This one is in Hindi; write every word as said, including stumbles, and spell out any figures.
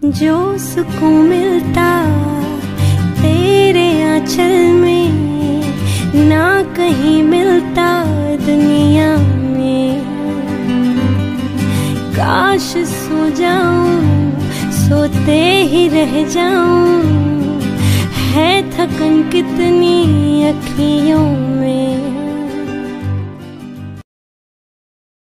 जो सुकून मिलता तेरे आंचल में ना कहीं मिलता दुनिया में। काश सो जाऊं सोते ही रह जाऊं